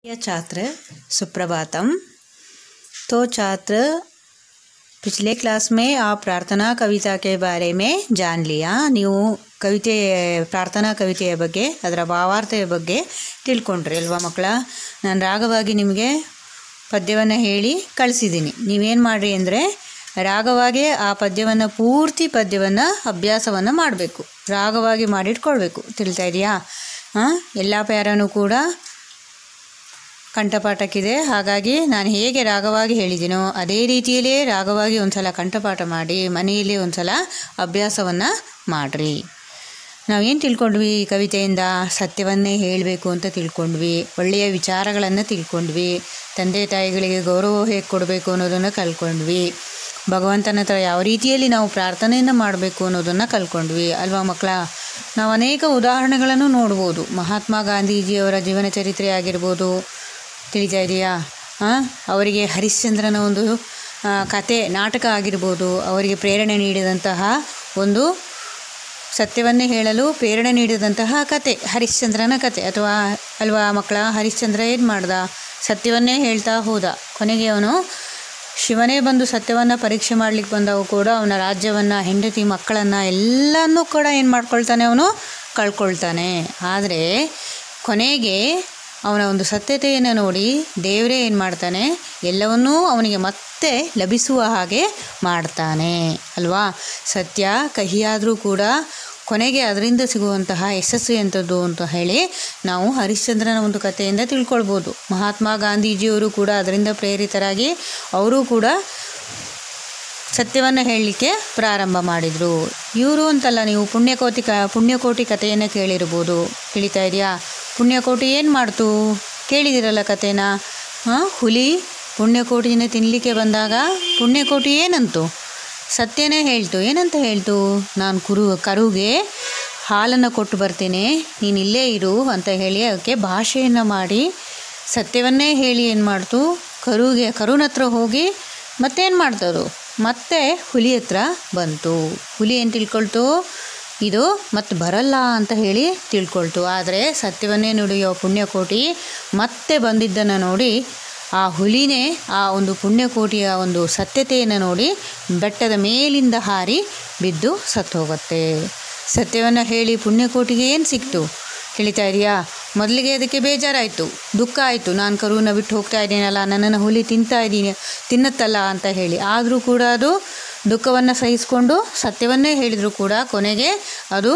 प्रिय छात्र सुप्रभातम। तो छात्र पिछले क्लास में आप प्रार्थना कविता के बारे में जान लिया। ನೀವು ಕವಿತೆ ಪ್ರಾರ್ಥನಾ ಕವಿತೆಯ ಬಗ್ಗೆ ಅದರ ಭಾವಾರ್ಥದ ಬಗ್ಗೆ ತಿಳ್ಕೊಂಡ್ರಿ ಅಲ್ವಾ ಮಕ್ಕಳ? ನಾನು ರಾಗವಾಗಿ ನಿಮಗೆ ಪದ್ಯವನ್ನು ಹೇಳಿ ಕಳಿಸಿದ್ದೀನಿ. ನೀವೇನು ಮಾಡಿರಿ ಅಂದರೆ ರಾಗವಾಗಿ ಆ ಪದ್ಯವನ್ನು ಪೂರ್ತಿ ಪದ್ಯವನ್ನು ಅಭ್ಯಾಸವನ್ನು ಮಾಡಬೇಕು, ರಾಗವಾಗಿ ಮಾಡಿಟ್ಕೊಳ್ಬೇಕು. ತಿಳಿತಾ ಇದೆಯಾ? ಎಲ್ಲ ಪ್ಯಾರನೂ ಕೂಡ ಕಂಠಪಾಠಕ್ಕಿದೆ. ಹಾಗಾಗಿ ನಾನು ಹೇಗೆ ರಾಗವಾಗಿ ಹೇಳಿದ್ದೀನೋ ಅದೇ ರೀತಿಯಲ್ಲೇ ರಾಗವಾಗಿ ಒಂದು ಸಲ ಕಂಠಪಾಠ ಮಾಡಿ ಮನೆಯಲ್ಲಿ ಒಂದು ಸಲ ಅಭ್ಯಾಸವನ್ನು ಮಾಡಿರಿ. ನಾವೇನು ತಿಳ್ಕೊಂಡ್ವಿ ಈ ಕವಿತೆಯಿಂದ? ಸತ್ಯವನ್ನೇ ಹೇಳಬೇಕು ಅಂತ ತಿಳ್ಕೊಂಡ್ವಿ, ಒಳ್ಳೆಯ ವಿಚಾರಗಳನ್ನು ತಿಳ್ಕೊಂಡ್ವಿ, ತಂದೆ ತಾಯಿಗಳಿಗೆ ಗೌರವ ಹೇಗೆ ಕೊಡಬೇಕು ಅನ್ನೋದನ್ನು ಕಲ್ತ್ಕೊಂಡ್ವಿ, ಭಗವಂತನ ಹತ್ರ ಯಾವ ರೀತಿಯಲ್ಲಿ ನಾವು ಪ್ರಾರ್ಥನೆಯನ್ನು ಮಾಡಬೇಕು ಅನ್ನೋದನ್ನು ಕಲ್ತ್ಕೊಂಡ್ವಿ ಅಲ್ವಾ ಮಕ್ಕಳ? ನಾವು ಅನೇಕ ಉದಾಹರಣೆಗಳನ್ನು ನೋಡ್ಬೋದು. ಮಹಾತ್ಮ ಗಾಂಧೀಜಿಯವರ ಜೀವನ ಚರಿತ್ರೆ ಆಗಿರ್ಬೋದು, ತಿಳಿತಾ ಇದೆಯಾ? ಅವರಿಗೆ ಹರಿಶ್ಚಂದ್ರನ ಒಂದು ಕತೆ ನಾಟಕ ಆಗಿರ್ಬೋದು, ಅವರಿಗೆ ಪ್ರೇರಣೆ ನೀಡಿದಂತಹ ಒಂದು ಸತ್ಯವನ್ನೇ ಹೇಳಲು ಪ್ರೇರಣೆ ನೀಡಿದಂತಹ ಕತೆ ಹರಿಶ್ಚಂದ್ರನ ಕತೆ ಅಥವಾ ಅಲ್ವಾ ಮಕ್ಕಳ? ಹರಿಶ್ಚಂದ್ರ ಏನು ಮಾಡ್ದ? ಸತ್ಯವನ್ನೇ ಹೇಳ್ತಾ ಹೋದ. ಕೊನೆಗೆ ಅವನು ಶಿವನೇ ಬಂದು ಸತ್ಯವನ್ನು ಪರೀಕ್ಷೆ ಮಾಡಲಿಕ್ಕೆ ಬಂದವು ಕೂಡ ಅವನ ರಾಜ್ಯವನ್ನು, ಹೆಂಡತಿ ಮಕ್ಕಳನ್ನು ಎಲ್ಲನೂ ಕೂಡ ಏನು ಮಾಡ್ಕೊಳ್ತಾನೆ? ಅವನು ಕಳ್ಕೊಳ್ತಾನೆ. ಆದರೆ ಕೊನೆಗೆ ಅವನ ಒಂದು ಸತ್ಯತೆಯನ್ನು ನೋಡಿ ದೇವರೇ ಏನು ಮಾಡ್ತಾನೆ? ಎಲ್ಲವನ್ನೂ ಅವನಿಗೆ ಮತ್ತೆ ಲಭಿಸುವ ಹಾಗೆ ಮಾಡ್ತಾನೆ ಅಲ್ವಾ? ಸತ್ಯ ಕಹಿಯಾದರೂ ಕೂಡ ಕೊನೆಗೆ ಅದರಿಂದ ಸಿಗುವಂತಹ ಯಶಸ್ಸು ಎಂಥದ್ದು ಅಂತ ಹೇಳಿ ನಾವು ಹರಿಶ್ಚಂದ್ರನ ಒಂದು ಕಥೆಯಿಂದ ತಿಳ್ಕೊಳ್ಬೋದು. ಮಹಾತ್ಮ ಗಾಂಧೀಜಿಯವರು ಕೂಡ ಅದರಿಂದ ಪ್ರೇರಿತರಾಗಿ ಅವರು ಕೂಡ ಸತ್ಯವನ್ನು ಹೇಳಲಿಕ್ಕೆ ಪ್ರಾರಂಭ ಮಾಡಿದರು. ಇವರು ಅಂತಲ್ಲ, ನೀವು ಪುಣ್ಯಕೋಟಿ ಕಥೆಯನ್ನು ಕೇಳಿರ್ಬೋದು. ತಿಳಿತಾ ಇದೆಯಾ? ಪುಣ್ಯಕೋಟಿ ಏನು ಮಾಡ್ತು ಕೇಳಿದಿರಲ್ಲ ಕಥೆನ? ಹುಲಿ ಪುಣ್ಯಕೋಟಿನ ತಿನ್ನಲಿಕ್ಕೆ ಬಂದಾಗ ಪುಣ್ಯಕೋಟಿ ಏನಂತು? ಸತ್ಯನೇ ಹೇಳ್ತು. ಏನಂತ ಹೇಳ್ತು? ನಾನು ಕರುಗೆ ಹಾಲನ್ನು ಕೊಟ್ಟು ಬರ್ತೀನಿ, ನೀನು ಇಲ್ಲೇ ಇರು ಅಂತ ಹೇಳಿ ಅದಕ್ಕೆ ಭಾಷೆಯನ್ನು ಮಾಡಿ ಸತ್ಯವನ್ನೇ ಹೇಳಿ ಏನು ಮಾಡ್ತು? ಕರುನ ಹತ್ರ ಹೋಗಿ ಮತ್ತೇನು ಮಾಡ್ತದು? ಮತ್ತೆ ಹುಲಿ ಹತ್ರ ಬಂತು. ಹುಲಿ ಏನು ತಿಳ್ಕೊಳ್ತು? ಇದು ಮತ್ತೆ ಬರಲ್ಲ ಅಂತ ಹೇಳಿ ತಿಳ್ಕೊಳ್ತು. ಆದರೆ ಸತ್ಯವನ್ನೇ ನುಡಿಯೋ ಪುಣ್ಯಕೋಟಿ ಮತ್ತೆ ಬಂದಿದ್ದನ್ನು ನೋಡಿ ಆ ಹುಲಿನೇ ಆ ಒಂದು ಪುಣ್ಯಕೋಟಿಯ ಒಂದು ಸತ್ಯತೆಯನ್ನು ನೋಡಿ ಬೆಟ್ಟದ ಮೇಲಿಂದ ಹಾರಿ ಬಿದ್ದು ಸತ್ತು ಹೋಗುತ್ತೆ. ಸತ್ಯವನ್ನು ಹೇಳಿ ಪುಣ್ಯಕೋಟಿಗೆ ಏನು ಸಿಕ್ತು? ತಿಳಿತಾ ಇದೆಯಾ? ಮೊದಲಿಗೆ ಅದಕ್ಕೆ ಬೇಜಾರಾಯಿತು, ದುಃಖ ಆಯಿತು. ನಾನು ಕರುವನ್ನು ಬಿಟ್ಟು ಹೋಗ್ತಾ ಇದ್ದೀನಲ್ಲ, ನನ್ನನ್ನು ಹುಲಿ ತಿನ್ನತ್ತಲ್ಲ ಅಂತ ಹೇಳಿ. ಆದರೂ ಕೂಡ ಅದು ದುಃಖವನ್ನು ಸಹಿಸಿಕೊಂಡು ಸತ್ಯವನ್ನೇ ಹೇಳಿದರೂ ಕೂಡ ಕೊನೆಗೆ ಅದು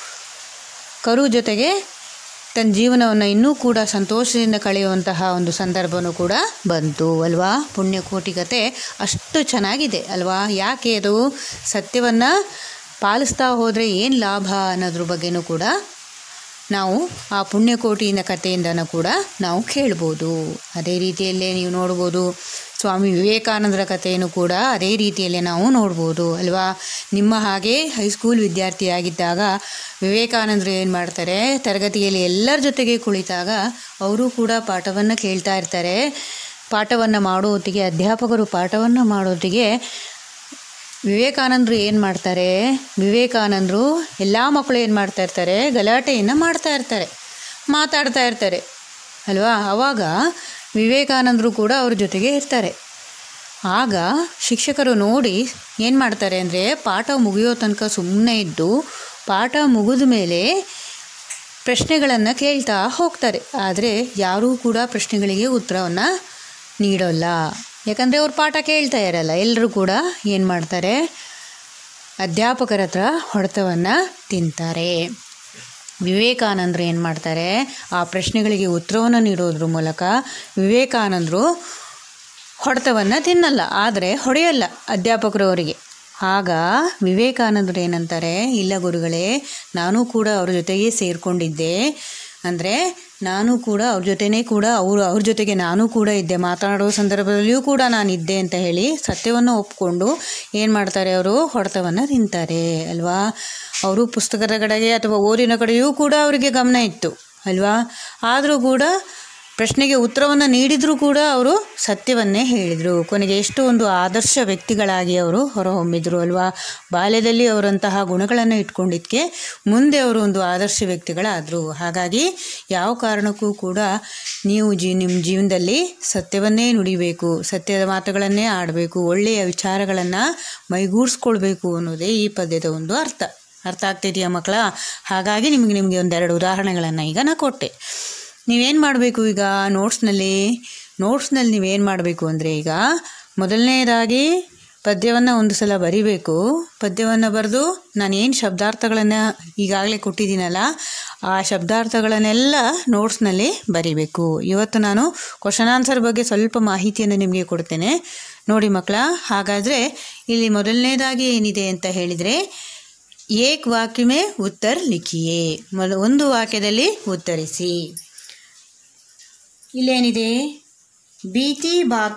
ಕರು ಜೊತೆಗೆ ತನ್ನ ಜೀವನವನ್ನು ಇನ್ನೂ ಕೂಡ ಸಂತೋಷದಿಂದ ಕಳೆಯುವಂತಹ ಒಂದು ಸಂದರ್ಭವೂ ಕೂಡ ಬಂತು ಅಲ್ವಾ? ಪುಣ್ಯಕೋಟಿ ಕತೆ ಅಷ್ಟು ಚೆನ್ನಾಗಿದೆ ಅಲ್ವಾ? ಯಾಕೆ ಅದು ಸತ್ಯವನ್ನು ಪಾಲಿಸ್ತಾ ಹೋದರೆ ಏನು ಲಾಭ ಅನ್ನೋದ್ರ ಬಗ್ಗೆನೂ ಕೂಡ ನಾವು ಆ ಪುಣ್ಯಕೋಟಿನ ಕಥೆಯಿಂದನೂ ಕೂಡ ನಾವು ಕೇಳ್ಬೋದು. ಅದೇ ರೀತಿಯಲ್ಲೇ ನೀವು ನೋಡ್ಬೋದು ಸ್ವಾಮಿ ವಿವೇಕಾನಂದರ ಕಥೆಯನ್ನು ಕೂಡ ಅದೇ ರೀತಿಯಲ್ಲೇ ನಾವು ನೋಡ್ಬೋದು ಅಲ್ವಾ? ನಿಮ್ಮ ಹಾಗೆ ಹೈಸ್ಕೂಲ್ ವಿದ್ಯಾರ್ಥಿಯಾಗಿದ್ದಾಗ ವಿವೇಕಾನಂದರು ಏನು ಮಾಡ್ತಾರೆ? ತರಗತಿಯಲ್ಲಿ ಎಲ್ಲರ ಜೊತೆಗೆ ಕುಳಿತಾಗ ಅವರು ಕೂಡ ಪಾಠವನ್ನು ಕೇಳ್ತಾ ಇರ್ತಾರೆ. ಪಾಠವನ್ನು ಮಾಡೋ ಹೊತ್ತಿಗೆ ಅಧ್ಯಾಪಕರು ಪಾಠವನ್ನು ಮಾಡೋತ್ತಿಗೆ ವಿವೇಕಾನಂದರು ಏನು ಮಾಡ್ತಾರೆ? ವಿವೇಕಾನಂದರು ಎಲ್ಲ ಮಕ್ಕಳು ಏನು ಮಾಡ್ತಾ ಇರ್ತಾರೆ? ಗಲಾಟೆಯನ್ನು ಮಾಡ್ತಾ ಇರ್ತಾರೆ, ಮಾತಾಡ್ತಾ ಇರ್ತಾರೆ ಅಲ್ವಾ? ಆವಾಗ ವಿವೇಕಾನಂದರು ಕೂಡ ಅವ್ರ ಜೊತೆಗೆ ಇರ್ತಾರೆ. ಆಗ ಶಿಕ್ಷಕರು ನೋಡಿ ಏನು ಮಾಡ್ತಾರೆ ಅಂದರೆ ಪಾಠ ಮುಗಿಯೋ ತನಕ ಸುಮ್ಮನೆ ಇದ್ದು ಪಾಠ ಮುಗಿದ ಮೇಲೆ ಪ್ರಶ್ನೆಗಳನ್ನು ಕೇಳ್ತಾ ಹೋಗ್ತಾರೆ. ಆದರೆ ಯಾರೂ ಕೂಡ ಪ್ರಶ್ನೆಗಳಿಗೆ ಉತ್ತರವನ್ನು ನೀಡೋಲ್ಲ. ಯಾಕಂದರೆ ಅವ್ರು ಪಾಠ ಕೇಳ್ತಾ ಇರಲ್ಲ. ಎಲ್ಲರೂ ಕೂಡ ಏನು ಮಾಡ್ತಾರೆ? ಅಧ್ಯಾಪಕರ ಹತ್ರ ಹೊಡೆತವನ್ನು ತಿಂತಾರೆ. ವಿವೇಕಾನಂದರು ಏನು ಮಾಡ್ತಾರೆ? ಆ ಪ್ರಶ್ನೆಗಳಿಗೆ ಉತ್ತರವನ್ನು ನೀಡೋದ್ರ ಮೂಲಕ ವಿವೇಕಾನಂದರು ಹೊಡೆತವನ್ನು ತಿನ್ನಲ್ಲ, ಆದರೆ ಹೊಡೆಯಲ್ಲ ಅಧ್ಯಾಪಕರು ಅವರಿಗೆ. ಆಗ ವಿವೇಕಾನಂದರು ಏನಂತಾರೆ? ಇಲ್ಲ ಗುರುಗಳೇ, ನಾನು ಕೂಡ ಅವ್ರ ಜೊತೆಗೆ ಸೇರಿಕೊಂಡಿದ್ದೆ, ಅಂದರೆ ನಾನು ಕೂಡ ಅವ್ರ ಜೊತೆನೇ ಕೂಡ ಅವ್ರ ಜೊತೆಗೆ ನಾನು ಕೂಡ ಇದ್ದೆ, ಮಾತನಾಡೋ ಸಂದರ್ಭದಲ್ಲಿಯೂ ಕೂಡ ನಾನಿದ್ದೆ ಅಂತ ಹೇಳಿ ಸತ್ಯವನ್ನು ಒಪ್ಪಿಕೊಂಡು ಏನು ಮಾಡ್ತಾರೆ? ಅವರು ಹೊಡೆತವನ್ನು ತಿಂತಾರೆ ಅಲ್ವಾ? ಅವರು ಪುಸ್ತಕದ ಕಡೆಗೆ ಅಥವಾ ಓದಿನ ಕಡೆಯೂ ಕೂಡ ಅವರಿಗೆ ಗಮನ ಇತ್ತು ಅಲ್ವಾ? ಆದರೂ ಕೂಡ ಪ್ರಶ್ನೆಗೆ ಉತ್ತರವನ್ನು ನೀಡಿದರೂ ಕೂಡ ಅವರು ಸತ್ಯವನ್ನೇ ಹೇಳಿದರು. ಕೊನೆಗೆ ಎಷ್ಟು ಒಂದು ಆದರ್ಶ ವ್ಯಕ್ತಿಗಳಾಗಿ ಅವರು ಹೊರಹೊಮ್ಮಿದ್ರು ಅಲ್ವಾ. ಬಾಲ್ಯದಲ್ಲಿ ಅವರಂತಹ ಗುಣಗಳನ್ನು ಇಟ್ಕೊಂಡಿದ್ದಕ್ಕೆ ಮುಂದೆ ಅವರು ಒಂದು ಆದರ್ಶ ವ್ಯಕ್ತಿಗಳಾದರು. ಹಾಗಾಗಿ ಯಾವ ಕಾರಣಕ್ಕೂ ಕೂಡ ನೀವು ನಿಮ್ಮ ಜೀವನದಲ್ಲಿ ಸತ್ಯವನ್ನೇ ನುಡಿಬೇಕು, ಸತ್ಯದ ಮಾತುಗಳನ್ನೇ ಆಡಬೇಕು, ಒಳ್ಳೆಯ ವಿಚಾರಗಳನ್ನು ಮೈಗೂಡಿಸ್ಕೊಳ್ಬೇಕು ಅನ್ನೋದೇ ಈ ಪದ್ಯದ ಒಂದು ಅರ್ಥ ಆಗ್ತಿದೆಯಾ ಮಕ್ಕಳ? ಹಾಗಾಗಿ ನಿಮಗೆ ಒಂದೆರಡು ಉದಾಹರಣೆಗಳನ್ನು ಈಗ ನಾನು ಕೊಟ್ಟೆ. ನೀವೇನು ಮಾಡಬೇಕು ಈಗ ನೋಟ್ಸ್ನಲ್ಲಿ ನೀವೇನು ಮಾಡಬೇಕು ಅಂದರೆ, ಈಗ ಮೊದಲನೇದಾಗಿ ಪದ್ಯವನ್ನು ಒಂದು ಸಲ ಬರಿಬೇಕು. ಪದ್ಯವನ್ನು ಬರೆದು ನಾನೇನು ಶಬ್ದಾರ್ಥಗಳನ್ನು ಈಗಾಗಲೇ ಕೊಟ್ಟಿದ್ದೀನಲ್ಲ, ಆ ಶಬ್ದಾರ್ಥಗಳನ್ನೆಲ್ಲ ನೋಟ್ಸ್ನಲ್ಲಿ ಬರಿಬೇಕು. ಇವತ್ತು ನಾನು ಕ್ವಶನ್ ಆನ್ಸರ್ ಬಗ್ಗೆ ಸ್ವಲ್ಪ ಮಾಹಿತಿಯನ್ನು ನಿಮಗೆ ಕೊಡ್ತೇನೆ ನೋಡಿ ಮಕ್ಕಳ. ಹಾಗಾದರೆ ಇಲ್ಲಿ ಮೊದಲನೇದಾಗಿ ಏನಿದೆ ಅಂತ ಹೇಳಿದರೆ, ಏಕ್ ವಾಕ್ಯ ಮೇ ಉತ್ತರ ಲಿಖಿಯೇ, ಒಂದು ವಾಕ್ಯದಲ್ಲಿ ಉತ್ತರಿಸಿ. ಇಲ್ಲೇನಿದೆ, बीती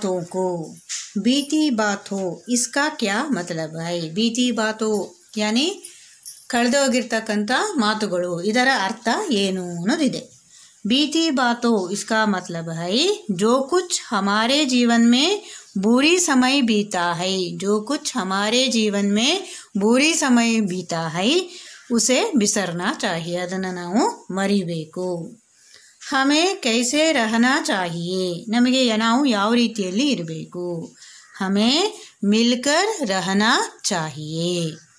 बातों इसका क्या मतलब है? बीती बातों यानी ಕಳೆದೋಗಿರ್ತಕ್ಕಂಥ ಮಾತುಗಳು, ಇದರ ಅರ್ಥ ಏನು ಅನ್ನೋದಿದೆ. बीती बातों इसका मतलब है जो कुछ हमारे जीवन में बुरी समय बीता है, जो कुछ हमारे जीवन में बुरी समय बीता है उसे बिसरना चाहिए, ಅದನ್ನು ನಾವು ಮರಿಬೇಕು. हमें कैसे रहना चाहिए, ನಮಗೆ ನಾವು ಯಾವ ರೀತಿಯಲ್ಲಿ ಇರಬೇಕು. हमें मिलकर रहना चाहिए.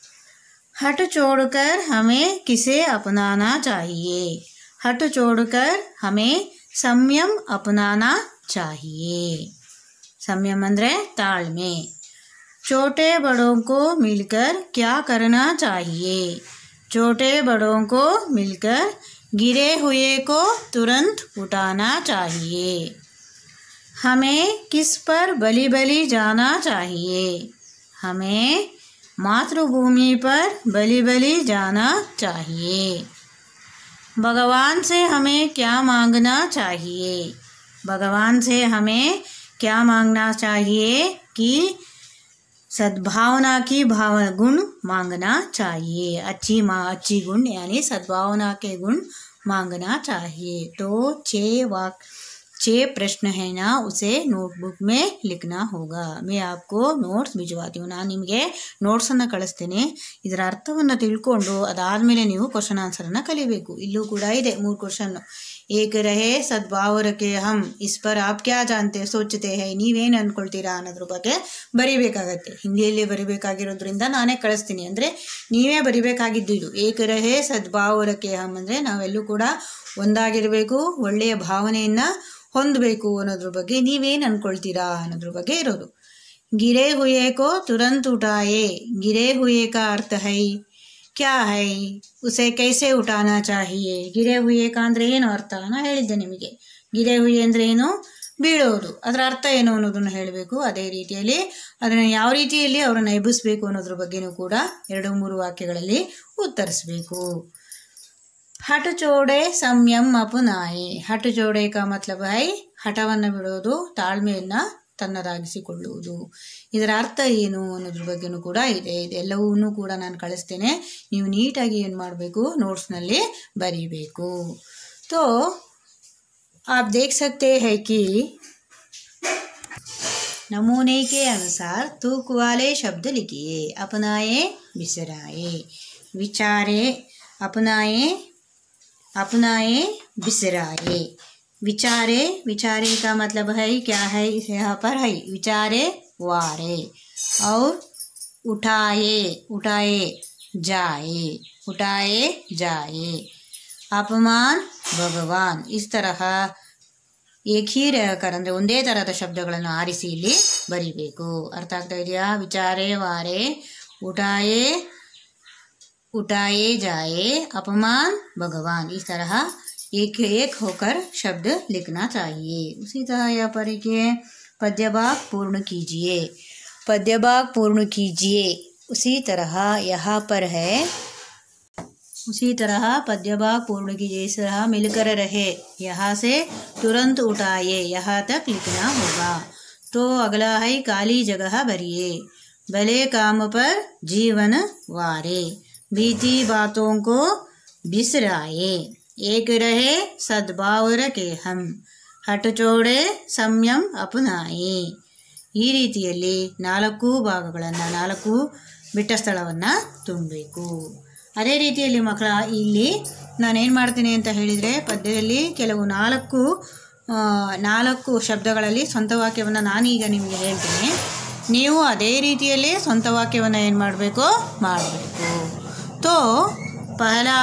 हट छोड़कर हमें किसे अपनाना चाहिए, हट छोड़कर हमें संयम अपनाना चाहिए. संयम ಅಂದರೆ ತಾಳ್ಮೆ. छोटे बड़ों को मिलकर क्या करना चाहिए, छोटे बड़ों को मिलकर गिरे हुए को तुरंत उठाना चाहिए. हमें किस पर बलि जाना चाहिए, हमें मातृभूमि पर बलि जाना चाहिए. भगवान से हमें क्या मांगना चाहिए, भगवान से हमें क्या मांगना चाहिए कि सद्भावना की गुण मांगना चाहिए. अच्छी गुण यानी सद्भावना के गुण मांगना चाहिए. तो 6 प्रश्न है ना, उसे नोटबुक में लिखना होगा. मैं आपको ನೋಟ್ಸ್ ಭಿಜವಾತಿ ಹೂँ, ನಾನು ನಿಮಗೆ ನೋಟ್ಸನ್ನು ಕಳಿಸ್ತೇನೆ. ಇದರ ಅರ್ಥವನ್ನು ತಿಳ್ಕೊಂಡು ಅದಾದಮೇಲೆ ನೀವು ಕ್ವಶನ್ ಆನ್ಸರನ್ನು ಕಲಿಬೇಕು. ಇಲ್ಲೂ ಕೂಡ ಇದೆ 3 ಕ್ವಶನ್ನು. ಏಕ ರಹೇ ಸದ್ಭಾವ ರಖೆ ಹಮ್ ಇಸ್ ಪರ್ ಆಪ್ ಕ್ಯಾ ಜಾನ್ತೆ ಸೋಚತೆ ಹೈ, ನೀವೇನು ಅಂದ್ಕೊಳ್ತೀರಾ ಅನ್ನೋದ್ರ ಬಗ್ಗೆ ಬರಿಬೇಕಾಗತ್ತೆ. ಹಿಂದಿಯಲ್ಲಿ ಬರಿಬೇಕಾಗಿರೋದ್ರಿಂದ ನಾನೇ ಕಳಿಸ್ತೀನಿ, ಅಂದರೆ ನೀವೇ ಬರಿಬೇಕಾಗಿದ್ದು ಇದು. ಏಕ ರಹೇ ಸದ್ಭಾವ ರಖೆ ಹಮ್ ಅಂದರೆ ನಾವೆಲ್ಲೂ ಕೂಡ ಒಂದಾಗಿರಬೇಕು, ಒಳ್ಳೆಯ ಭಾವನೆಯನ್ನು ಹೊಂದಬೇಕು ಅನ್ನೋದ್ರ ಬಗ್ಗೆ ನೀವೇನು ಅಂದ್ಕೊಳ್ತೀರಾ ಅನ್ನೋದ್ರ ಬಗ್ಗೆ ಇರೋದು. ಗಿರೆ ಹುಯೇ ಕೋ ತುರಂತ್ ಉಠಾಯೇ, ಗಿರೆ ಹುಯೇ ಕಾ ಅರ್ಥ ಹೈ ಕ್ಯಾ ಹೈ ಉಸೆ ಕೈಸೆ ಉಠಾನಾ ಚಾಹಿಯೇ. ಗಿರೆ ಹುಯೇ ಕಾ ಅಂದರೆ ಏನು ಅರ್ಥ ನಾನು ಹೇಳಿದ್ದೆ ನಿಮಗೆ. ಗಿರೆ ಹುಯೇ ಅಂದರೆ ಏನು, ಬೀಳೋದು, ಅದರ ಅರ್ಥ ಏನು ಅನ್ನೋದನ್ನು ಹೇಳಬೇಕು. ಅದೇ ರೀತಿಯಲ್ಲಿ ಅದನ್ನು ಯಾವ ರೀತಿಯಲ್ಲಿ ಅವರನ್ನು ಎಬ್ಬಿಸಬೇಕು ಅನ್ನೋದ್ರ ಬಗ್ಗೆನೂ ಕೂಡ 2-3 ವಾಕ್ಯಗಳಲ್ಲಿ ಉತ್ತರಿಸಬೇಕು. ಹಠ ಚೋಡೆ ಸಂಯಮ್ ಅಪನಾಯೆ, ಹಠ ಚೋಡೆ ಕಾ ಮತ್ಲಬ್ ಹೈ ಹಠವನ್ನು ಬಿಡೋದು, ತಾಳ್ಮೆಯನ್ನು ತನ್ನದಾಗಿಸಿಕೊಳ್ಳುವುದು. ಇದರ ಅರ್ಥ ಏನು ಅನ್ನೋದ್ರ ಬಗ್ಗೆನೂ ಕೂಡ ಇದೆ. ಇದೆಲ್ಲವನ್ನೂ ಕೂಡ ನಾನು ಕಳಿಸ್ತೇನೆ, ನೀವು ನೀಟಾಗಿ ಏನು ಮಾಡಬೇಕು, ನೋಟ್ಸ್ನಲ್ಲಿ ಬರೀಬೇಕು. तो आप देख सकते हैं कि नमूने के अनुसार तूक वाले शब्द लिखिए. अपनाए बिसराए, विचारे अपनाए बिसराए. विचारे का मतलब है क्या है, इसे यहाँ पर है विचारे वारे. और उठाए जाए. अपमान भगवान. इस तरह एक ही रहकर ಅಂದರೆ ಒಂದೇ ಥರದ ಶಬ್ದಗಳನ್ನು ಆರಿಸಿ ಇಲ್ಲಿ ಬರಿಬೇಕು. ಅರ್ಥ ಆಗ್ತಾ ಇದೆಯಾ? ವಿಚಾರೆ ವಾರೆ, उठाए जाए, अपमान भगवान. इस तरह एक होकर शब्द लिखना चाहिए. उसी तरह यहाँ पर पद्यभाग पूर्ण कीजिए. उसी तरह यहाँ पर है, उसी तरह पद्यभाग पूर्ण कीजिए. इस तरह मिलकर रहे, यहाँ से तुरंत उठाए, यहाँ तक लिखना होगा. तो अगला है खाली जगह भरिए. भले काम पर जीवन वारे, बीती बातों को बिसराए. एक रहे सद्भाव रखे हम, ಹಠ ಚೋಡೆ ಸಂಯಮ್ ಅಪನಾಯಿ. ಈ ರೀತಿಯಲ್ಲಿ 4 ಭಾಗಗಳನ್ನು 4 ಬಿಟ್ಟ ಸ್ಥಳವನ್ನು ತುಂಬಬೇಕು. ಅದೇ ರೀತಿಯಲ್ಲಿ ಮಕ್ಕಳ ಇಲ್ಲಿ ನಾನೇನು ಮಾಡ್ತೀನಿ ಅಂತ ಹೇಳಿದರೆ ಪದ್ಯದಲ್ಲಿ ಕೆಲವು 4 ಶಬ್ದಗಳಲ್ಲಿ ಸ್ವಂತ ವಾಕ್ಯವನ್ನು ನಾನೀಗ ನಿಮಗೆ ಹೇಳ್ತೀನಿ. ನೀವು ಅದೇ ರೀತಿಯಲ್ಲೇ ಸ್ವಂತ ವಾಕ್ಯವನ್ನು ಏನು ಮಾಡಬೇಕು ತೋ ಪಹಲಾ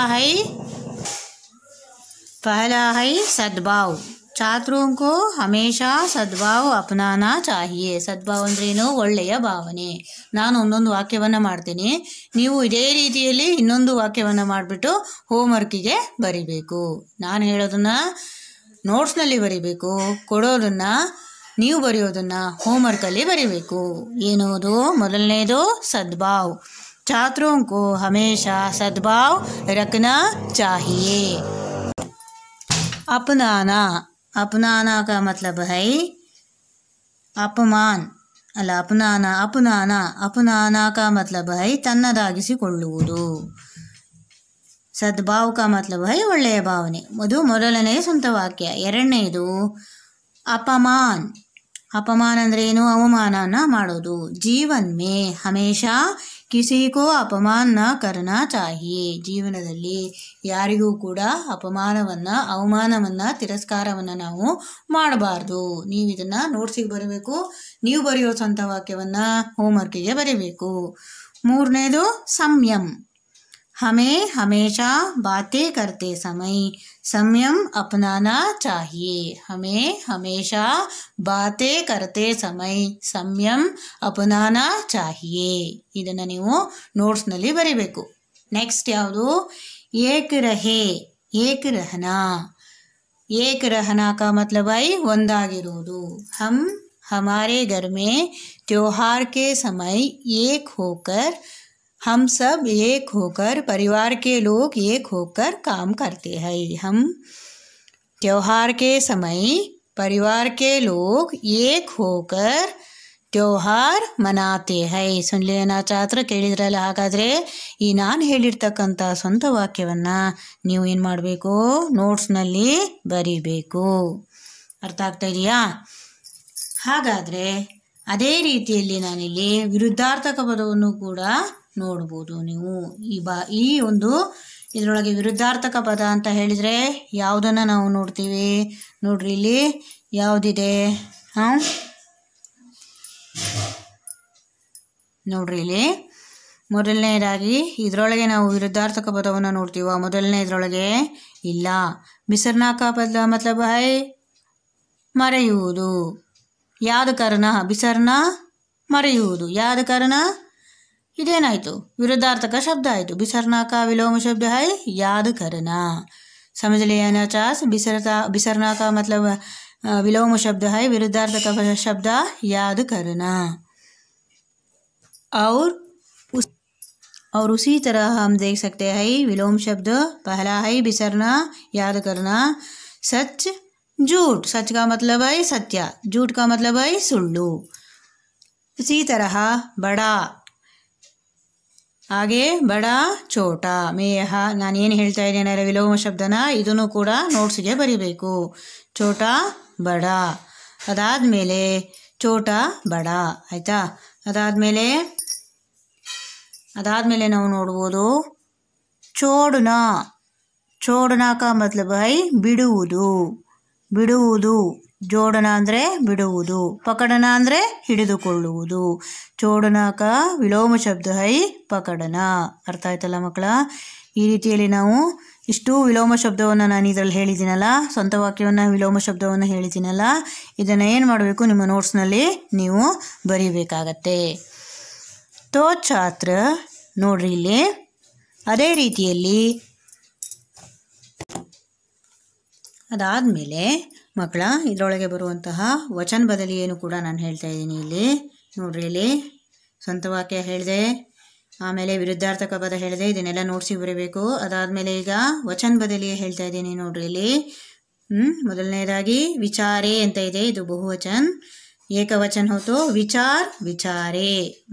ಹೈ ಸದ್ಭಾವ್. छात्रों को हमेशा सद्भाव अपनाना चाहिए. ಸದ್ಭಾವ ಅಂದ್ರೇನು? ಒಳ್ಳೆಯ ಭಾವನೆ. ನಾನು ಒಂದೊಂದು ವಾಕ್ಯವನ್ನು ಮಾಡ್ತೀನಿ, ನೀವು ಇದೇ ರೀತಿಯಲ್ಲಿ ಇನ್ನೊಂದು ವಾಕ್ಯವನ್ನು ಮಾಡಿಬಿಟ್ಟು ಹೋಮ್ವರ್ಕಿಗೆ ಬರಿಬೇಕು. ನಾನು ಹೇಳೋದನ್ನು ನೋಟ್ಸ್ನಲ್ಲಿ ಬರಿಬೇಕು, ಕೊಡೋದನ್ನು ನೀವು ಬರೆಯೋದನ್ನು ಹೋಮ್ವರ್ಕಲ್ಲಿ ಬರಿಬೇಕು. ಏನೋದು? ಮೊದಲನೇದು ಸದ್ಭಾವ್. छात्रों को हमेशा सद्भाव रखना चाहिए. अपनाना का मतलब है अपमान ಅಲ್ಲ, अपनाना का मतलब है ತನ್ನದಾಗಿಸಿಕೊಳ್ಳುವುದು. ಸದ್ಭಾವ್ का मतलब है ಒಳ್ಳೆಯ ಭಾವನೆ. ಅದು ಮೊದಲನೇ ಸ್ವಂತ ವಾಕ್ಯ. ಎರಡನೇದು ಅಪಮಾನ ಅಂದ್ರೆ ಏನು? ಅವಮಾನನ ಮಾಡೋದು. ಜೀವನ್ ಮೇ ಹಮೇಶಾ ಕಿಸಿ ಕೋ ಅಪಮಾನ ನ ಕರ್ನಾ ಚಾಹಿಯೇ. ಜೀವನದಲ್ಲಿ ಯಾರಿಗೂ ಕೂಡ ಅವಮಾನವನ್ನು ತಿರಸ್ಕಾರವನ್ನು ನಾವು ಮಾಡಬಾರ್ದು. ನೀವು ಇದನ್ನು ನೋಟ್ಸಿಗೆ ಬರೀಬೇಕು. ನೀವು ಬರೆಯೋ ಸ್ವಂತ ವಾಕ್ಯವನ್ನು ಹೋಮ್ವರ್ಕಿಗೆ ಬರೀಬೇಕು. ಮೂರನೇದು ಸಂಯಮ್. हमें हमेशा बातें करते समय संयम अपनाना चाहिए. हमें हमेशा बातें करते समय संयम अपनाना चाहिए. ಇದನ್ನು ನೀವು ನೋಟ್ಸ್ನಲ್ಲಿ ಬರೀಬೇಕು. ನೆಕ್ಸ್ಟ್ ಯಾವುದು? ಏಕ್ रहना का मतलब है ಒಂದಾಗಿರುವುದು. हमारे घर में त्योहार के समय एक होकर हम सब एक होकर परिवार के लोग एक होकर काम करते हैं. हम त्योहार के समय परिवार के लोग एक होकर त्योहार मनाते हैं. सुन लेना ಛಾತ್ರ ಕೇಳಿದ್ರಲ್ಲ. ಹಾಗಾದರೆ ಈ ನಾನು ಹೇಳಿರ್ತಕ್ಕಂಥ ಸ್ವಂತ ವಾಕ್ಯವನ್ನು ನೀವು ಏನು ಮಾಡಬೇಕು? ನೋಟ್ಸ್ನಲ್ಲಿ ಬರೀಬೇಕು. ಅರ್ಥ ಆಗ್ತಾ ಇದೆಯಾ? ಹಾಗಾದರೆ ಅದೇ ರೀತಿಯಲ್ಲಿ ನಾನಿಲ್ಲಿ ವಿರುದ್ಧಾರ್ಥಕ ಪದವನ್ನು ಕೂಡ ನೋಡ್ಬೋದು. ನೀವು ಈ ಒಂದು ಇದರೊಳಗೆ ವಿರುದ್ಧಾರ್ಥಕ ಪದ ಅಂತ ಹೇಳಿದರೆ ಯಾವುದನ್ನು ನಾವು ನೋಡ್ತೀವಿ? ನೋಡ್ರಿ, ಇಲ್ಲಿ ಯಾವುದಿದೆ? ನೋಡ್ರಿ, ಇಲ್ಲಿ ಮೊದಲನೇದಾಗಿ ಇದರೊಳಗೆ ನಾವು ವಿರುದ್ಧಾರ್ಥಕ ಪದವನ್ನು ನೋಡ್ತೀವ. ಮೊದಲನೇ ಇದರೊಳಗೆ ಇಲ್ಲ. ಬಿಸರ್ನಾ ಕಾ ಪದ ಮತಲಬ್ ಹೈ ಮರೆಯುವುದು. ಯಾದ ಕಾರಣ? ಬಿಸರ್ನಾ ಮರೆಯುವುದು. ಯಾದ ಕಾರಣ? ಇದೇನಾಯಿತು? ವಿರುದ್ಧಾರ್ಥಕ ಶಬ್ದ ಆಯಿತು. ಬಿಸರ್ನಾ ಕಾ ವಿಲೋಮ ಶಬ್ದ ಹೈ ಯಾದ करना. समझ लिया ना ಚಾಸ್? बिसरना का मतलब विलोम शब्द है, विरुद्धार्थक शब्द याद करना. और उसी तरह हम देख सकते हैं विलोम शब्द पहला है बिसरना, याद करना. सच झूठ. सच का मतलब है सत्य, झूठ का मतलब है सुಳ್ಳು. इसी तरह बड़ा, ಹಾಗೆ ಬಡ ಚೋಟ ಮೇಹ. ನಾನೇನು ಹೇಳ್ತಾ ಇದ್ದೇನೆ ವಿಲೋಮ ಶಬ್ದನ ಇದನ್ನು ಕೂಡ ನೋಟ್ಸಿಗೆ ಬರಿಬೇಕು. ಚೋಟ ಬಡ, ಅದಾದಮೇಲೆ ಚೋಟ ಬಡ ಆಯಿತಾ. ಅದಾದಮೇಲೆ ನಾವು ನೋಡ್ಬೋದು ಚೋಡನ ಕಾ ಮತ್ಲಬ್ ಹೈ ಬಿಡುವುದು. ಜೋಡನ ಅಂದರೆ ಬಿಡುವುದು, ಪಕಡನ ಅಂದರೆ ಹಿಡಿದುಕೊಳ್ಳುವುದು. ಚೋಡನ ಕಾ ವಿಲೋಮ ಶಬ್ದ ಹೈ ಪಕಡನ. ಅರ್ಥ ಆಯ್ತಲ್ಲ ಮಕ್ಕಳ? ಈ ರೀತಿಯಲ್ಲಿ ನಾವು ಇಷ್ಟು ವಿಲೋಮ ಶಬ್ದವನ್ನು ನಾನು ಇದರಲ್ಲಿ ಹೇಳಿದ್ದೀನಲ್ಲ, ಸ್ವಂತ ವಾಕ್ಯವನ್ನು ವಿಲೋಮ ಶಬ್ದವನ್ನು ಹೇಳಿದ್ದೀನಲ್ಲ, ಇದನ್ನು ಏನು ಮಾಡಬೇಕು? ನಿಮ್ಮ ನೋಟ್ಸ್ನಲ್ಲಿ ನೀವು ಬರೀಬೇಕಾಗತ್ತೆ. ತೋ ಛಾತ್ರ ನೋಡ್ರಿ ಇಲ್ಲಿ ಅದೇ ರೀತಿಯಲ್ಲಿ ಅದಾದಮೇಲೆ ಮಕ್ಕಳ ಇದರೊಳಗೆ ಬರುವಂತಹ ವಚನ ಬದಲಿಯನ್ನು ಕೂಡ ನಾನು ಹೇಳ್ತಾ ಇದ್ದೀನಿ. ಇಲ್ಲಿ ನೋಡ್ರಿ, ಇಲ್ಲಿ ಸ್ವಂತ ವಾಕ್ಯ ಹೇಳಿದೆ, ಆಮೇಲೆ ವಿರುದ್ಧಾರ್ಥಕ ಪದ ಹೇಳಿದೆ, ಇದನ್ನೆಲ್ಲ ನೋಟ್ಸಿಗೆ ಬರೀಬೇಕು. ಅದಾದಮೇಲೆ ಈಗ ವಚನ ಬದಲಿಯೇ ಹೇಳ್ತಾ ಇದ್ದೀನಿ. ನೋಡ್ರಿ ಇಲ್ಲಿ ಮೊದಲನೇದಾಗಿ ವಿಚಾರೇ ಅಂತ ಇದೆ, ಇದು ಬಹುವಚನ್. ಏಕವಚನ ಹೋತು ವಿಚಾರೇ.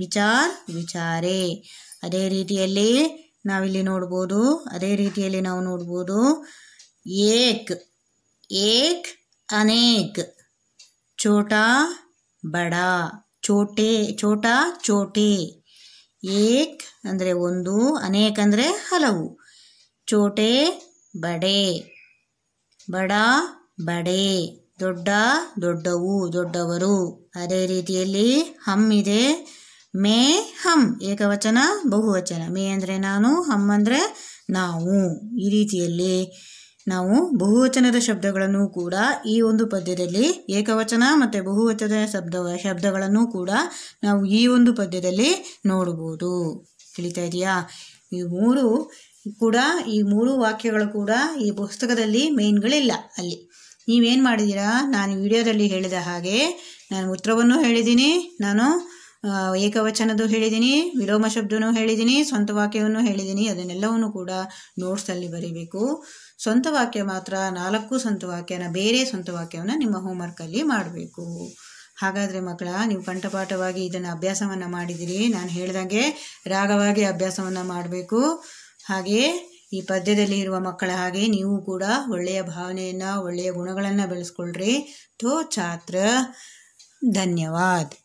ಅದೇ ರೀತಿಯಲ್ಲಿ ನಾವಿಲ್ಲಿ ನೋಡ್ಬೋದು. ಏಕ್ ಅನೇಕ್, ಚೋಟಾ ಬಡಾ, ಚೋಟೆ ಚೋಟಾ ಚೋಟೆ. ಏಕ್ ಅಂದರೆ ಒಂದು, ಅನೇಕ್ ಅಂದರೆ ಹಲವು. ಚೋಟೆ ಬಡೆ, ಬಡಾ ಬಡೆ, ದೊಡ್ಡ ದೊಡ್ಡವು ದೊಡ್ಡವರು. ಅದೇ ರೀತಿಯಲ್ಲಿ ಹಮ್ ಇದೆ. ಮೇ ಹಮ್ ಏಕವಚನ ಬಹುವಚನ. ಮೇ ಅಂದರೆ ನಾನು, ಹಮ್ ಅಂದರೆ ನಾವು. ಈ ರೀತಿಯಲ್ಲಿ ನಾವು ಬಹುವಚನದ ಶಬ್ದಗಳನ್ನು ಕೂಡ ಈ ಒಂದು ಪದ್ಯದಲ್ಲಿ, ಏಕವಚನ ಮತ್ತು ಬಹುವಚನದ ಶಬ್ದಗಳನ್ನು ಕೂಡ ನಾವು ಈ ಒಂದು ಪದ್ಯದಲ್ಲಿ ನೋಡ್ಬೋದು. ತಿಳಿತಾ ಇದೆಯಾ? ಈ ಮೂರು ವಾಕ್ಯಗಳು ಕೂಡ ಈ ಪುಸ್ತಕದಲ್ಲಿ ಮೇನ್ಗಳಿಲ್ಲ. ಅಲ್ಲಿ ನೀವೇನು ಮಾಡಿದ್ದೀರಾ, ನಾನು ವಿಡಿಯೋದಲ್ಲಿ ಹೇಳಿದ ಹಾಗೆ ನಾನು ಉತ್ತರವನ್ನು ಹೇಳಿದ್ದೀನಿ, ನಾನು ಏಕವಚನದ್ದು ಹೇಳಿದ್ದೀನಿ, ವಿಲೋಮ ಶಬ್ದನೂ ಹೇಳಿದ್ದೀನಿ, ಸ್ವಂತ ವಾಕ್ಯವನ್ನು ಹೇಳಿದ್ದೀನಿ. ಅದನ್ನೆಲ್ಲವನ್ನು ಕೂಡ ನೋಟ್ಸಲ್ಲಿ ಬರೀಬೇಕು. ಸ್ವಂತ ವಾಕ್ಯ ಮಾತ್ರ 4 ಸ್ವಂತ ವಾಕ್ಯನ, ಬೇರೆ ಸ್ವಂತ ವಾಕ್ಯವನ್ನು ನಿಮ್ಮ ಹೋಮ್ವರ್ಕಲ್ಲಿ ಮಾಡಬೇಕು. ಹಾಗಾದರೆ ಮಕ್ಕಳ, ನೀವು ಕಂಠಪಾಠವಾಗಿ ಇದನ್ನು ಅಭ್ಯಾಸವನ್ನು ಮಾಡಿದಿರಿ. ನಾನು ಹೇಳಿದಾಗೆ ರಾಗವಾಗಿ ಅಭ್ಯಾಸವನ್ನು ಮಾಡಬೇಕು. ಹಾಗೆಯೇ ಈ ಪದ್ಯದಲ್ಲಿ ಇರುವ ಮಕ್ಕಳ ಹಾಗೆ ನೀವು ಕೂಡ ಒಳ್ಳೆಯ ಭಾವನೆಯನ್ನು, ಒಳ್ಳೆಯ ಗುಣಗಳನ್ನು ಬೆಳೆಸ್ಕೊಳ್ರಿ. ತೋ ಛಾತ್ರ, ಧನ್ಯವಾದ.